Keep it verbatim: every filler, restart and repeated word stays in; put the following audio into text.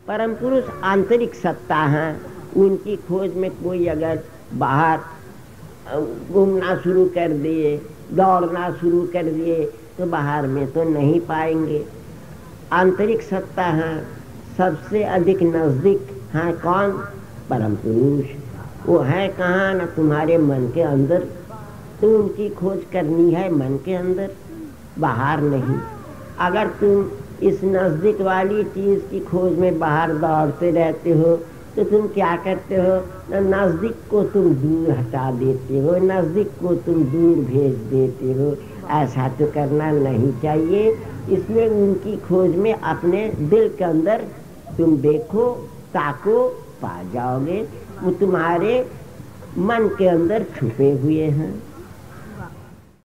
परम पुरुष आंतरिक सत्ता है, उनकी खोज में कोई अगर बाहर घूमना शुरू कर दिए, दौड़ना शुरू कर दिए तो बाहर में तो नहीं पाएंगे। आंतरिक सत्ता है, सबसे अधिक नजदीक है कौन? परम पुरुष। वो है कहाँ? ना तुम्हारे मन के अंदर। तो उनकी खोज करनी है मन के अंदर, बाहर नहीं। अगर तुम इस नजदीक वाली चीज की खोज में बाहर दौड़ते रहते हो तो तुम क्या करते हो? नजदीक को तुम दूर हटा देते हो, नजदीक को तुम दूर भेज देते हो। ऐसा तो करना नहीं चाहिए। इसमें उनकी खोज में अपने दिल के अंदर तुम देखो, ताको, पा जाओगे। वो तुम्हारे मन के अंदर छुपे हुए हैं।